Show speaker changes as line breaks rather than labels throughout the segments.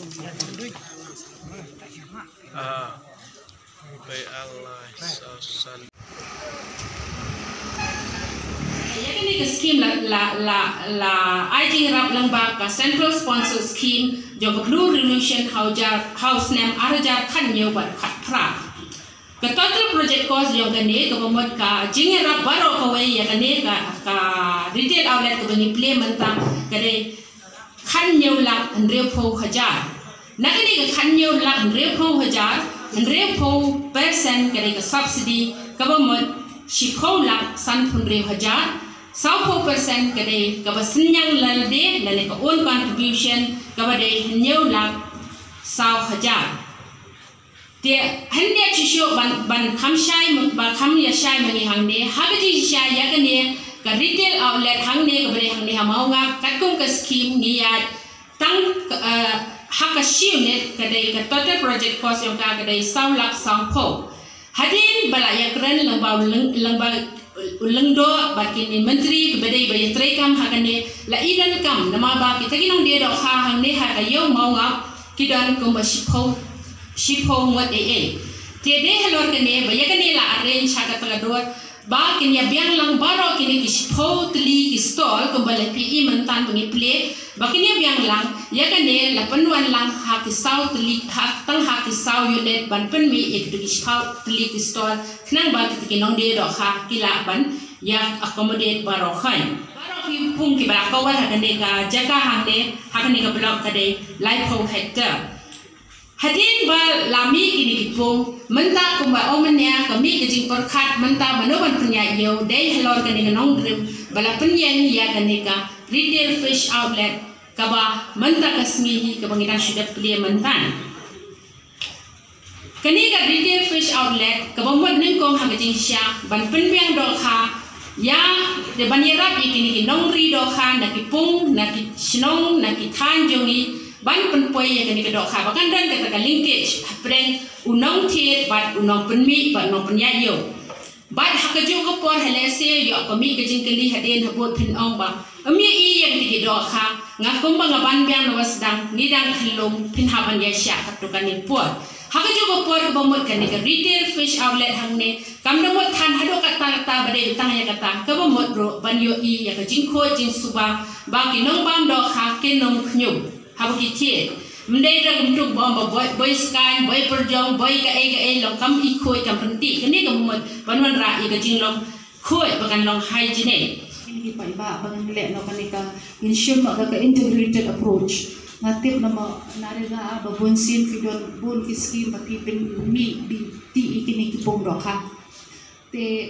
Baik Allah sasan.
Ini ke scheme la IT rap lamba ka central sponsor scheme jog blue revolution house name arajar khan nyo bat khat pra ka total project cost jog ne ka bomot ka jing rap baro ka wei ya ka ne ka retail outlet ka bani play manta ka de khan nyo la andre pho hajar na ka ne ka khan nyo la andre pho hajar andre pho percent ka de ka subsidy ka bomot shikho la san phunre hajar 100% kadai kabasinyang lalde lale ka own contribution kabade new lak 100,000 te hande chisho ban khamshai ba kham ya shai mani hangne hagaji sha yakane ka retail outlet hangne kabade hangne hamaunga katkung ka scheme niya tang hakashi net kadai ka total project cost yang ka kadai 1 lakh 100,000 hadin bala yakran lambau ulengdo bakin menteri kebedai bayi terekam hakane la idan kam nama ba kita kinong dia dok ha hang ne ha kayo mau ngap kidan ko ba shipho ngot tede halor kene bayi kane la arrange ha ka tagador ba kin ya biang lang baro kini ki shipho tli ki stall ko ba la pi mentan pengi play ba kini biang lang ya kane la panwan lang ha ki saw tli ha tang ha ki saw unit ban pen mi ek ki shipho tli ki stall nang ba kita kinong dia dok ha kila ban ya accommodate baro khan baro ki pung ki ba ko wa hakane ka jaga hangde hakane ka block kade life ho hector hadin ba lami kini ki pung menta ko ba omanya ka mi ka jing por khat menta manoban punya yo dei halor kane nong grim bala punya ya kane ka retail fish outlet ka ba menta kasmi ka bangitan sudah play mentan kani ka retail fish outlet ka bomot ning kong hagajing sya ban penbiang do kha ya de banirap ikini ki nongri do kha na ki pung na ki shnong na ki thanjongi ban penpoi ya kani ka do kha bakan dan ka linkage preng unong thiet bat unong penmi bat nong penyayo bat hakaju ko por helese yo ko mi gajing kali haden habot pin ong ba ami i yang ti do kha ngakom ba ngaban biang no wasdang nidang khilum pin haban ya sya katukan ni por haka juga por bomot kan ka retail fish outlet hangne kam domot than hado kata bade utang ya kata ka bomot ro banyo i ya ka jingko jing suba ba ki nong bam do kha ke nong khnyum haba ki tie mdei ra gum bom boy sky boy perjong boy ka e long kam i khoi kam penti kani ka bomot banwan ra i ka jing long khoi bakan long hygiene
ini pa iba bangan le no kanika insyum ka integrated approach natip nama narega babonsin kidon bun kiski mati pen mi di ti ikini kipong doka te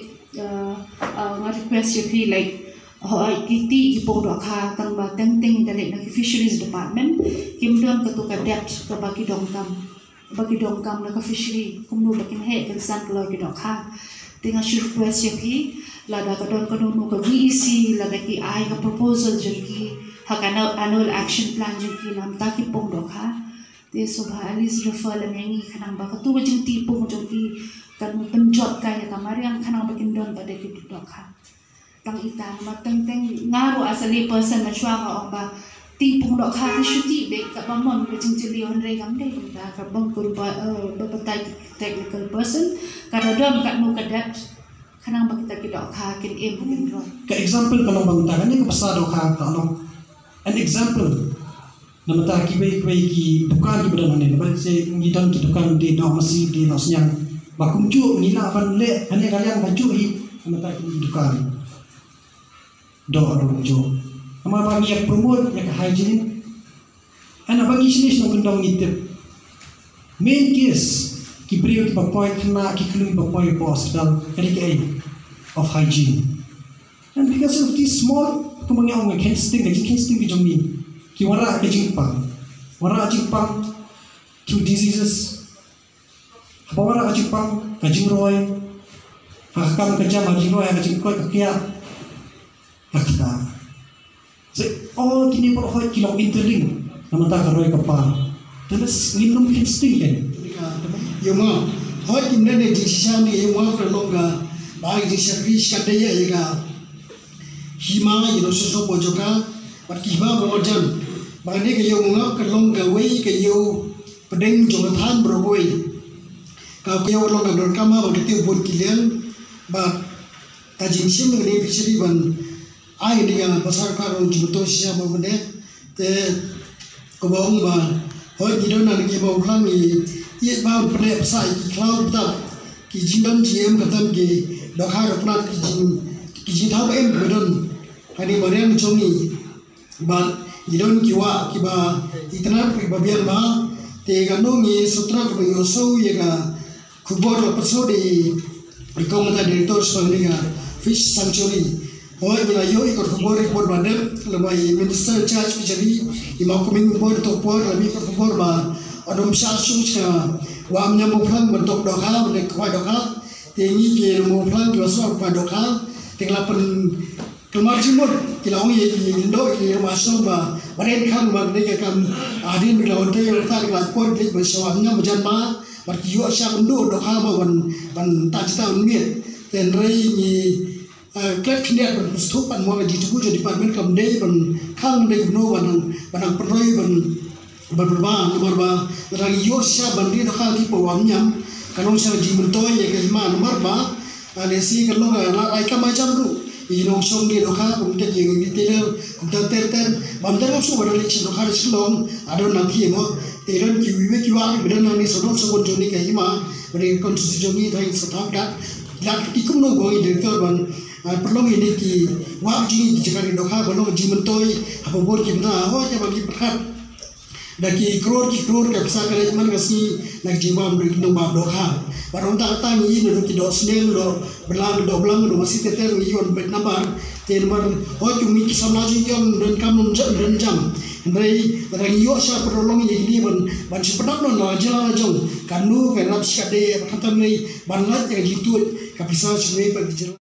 request you feel like kiti kipong doka tang ba teng dari nak fisheries department kimdon ketuka depth ke bagi dongkam nak fishery kumno bakin he kan san kalau doka dengan request you lada kadon no ka VEC lada ki ai ka proposal jki hakana annual action plan jki nam ta ki pong dok ha te sobha alis refer la mengi khanang ba tu jing ti pong jki kan penjot ka ya kamari ang khanang bakin don pada ki dok ha tang ita ma teng ngaru asali person na chwa ka ba ti pong dok ha ti shuti be ka bamon ke jing jeli on re gam de ta ka bang kur ba technical person kada dom kat mu kadat kanang bakita kita ka kin bukin ron
ka example kalau bangta kan ka pasado ka kalau an example namata ki bay ki dukan ki badan ne ba se ngidan ki dukan di no masih di no senyang bakumju nila ban le hanya kalian baju hi namata ki dukan do jo ama bagi yang promote yang hygiene ana bagi sini no kendong nitip main case ki brio ki papoy kena ki klui papoy po hospital kali of hygiene and because of this small kumangyaw nga casting ki jomi ki wara ka jingpang through diseases wara ka jingpang ka jingroy hakam ka jam jingroy ka jingkoy ka kya hakta so all kini por hoy kilong interlink namata ka roy ka pa terus nginum casting kan
Yuma, hoy kimne ne jisha ni yuma pranonga, bagi jisha fish kadaya yega. Hima yino soso bojoka, but hima bojan. bang ni kayo ngap kalong gawai kayo pedeng jongatan berwoi kau kayo long kadon kama bang itu buat kilian ba tajin sim ni fishery ban ai dia pasar karong juto siapa bende te kebawang ba hoi ni don nak kebawang lang ni ye ba pene pasai cloud ta ki jindon gm katam ki dokhar apna ki jin thau em bedon hani marian chongi ba jidon kiwa kiba itna ki babian ba te ganong ni sutra ko yoso ye ga kubor la perso di ikong ta director soalnya fish sanctuary hoi ni yo ikor kubor ikor bandem lemai minister charge fishery imam kuming kubor to por lami kubor ba adom syasung cha wam nyam phlang bentuk dokha ne kwai dokha te ni ke mo phlang yo so kwai dokha te lapen kemar jimut kilong ye indo ye masuk ba baren kan ba ne ke kam adin bi lawan te yo ta la por de ba shawam nyam jan ba bar ki yo sha bendu dokha ba ban ta cita miet ten rei ni klet khndiat ban stup pan mo ji tu jadi department kam de ban khang de no ban proi ban berba nomor ba ragi yo sha ban di dokha ki pawam nyam kalong sha ji mentoy ye ke ma nomor ba alesi kalong la ai ka macam ru inong song di dokha kum te ye ngi te kum ta ter bam der su ba le chi dokha silong adon na ki mo te ron ki wi ki wa bi dan ni so so bon joni ke ma bari konstitusi joni thai so thak dat lat ki kum no go director ban perlu ini ki wa ji ji ka dokha ba no ji mentoy apa bor ki na ho ja bagi perkat daki kror ka psa kale man kasi nak jiwam do no ba dokha baron ta ta ni no ki do snel do blang do masih teter ni yon bet nabar ten mar ho chumi ki samna ji yon dan kam dan jam ndai rang yo sha prolong ni ban sepedak no na jela jong kanu kan rap skade khatam ni ban lat ya gitu ka psa chumi pa